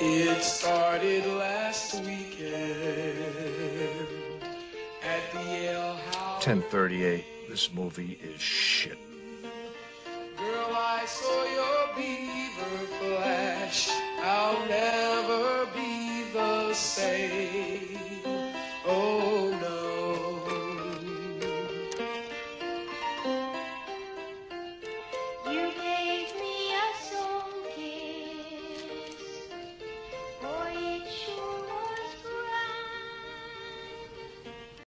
It started last weekend at the Yale House. 10:38. This movie is shit. Girl, I saw your beaver flash. I'll never be the same.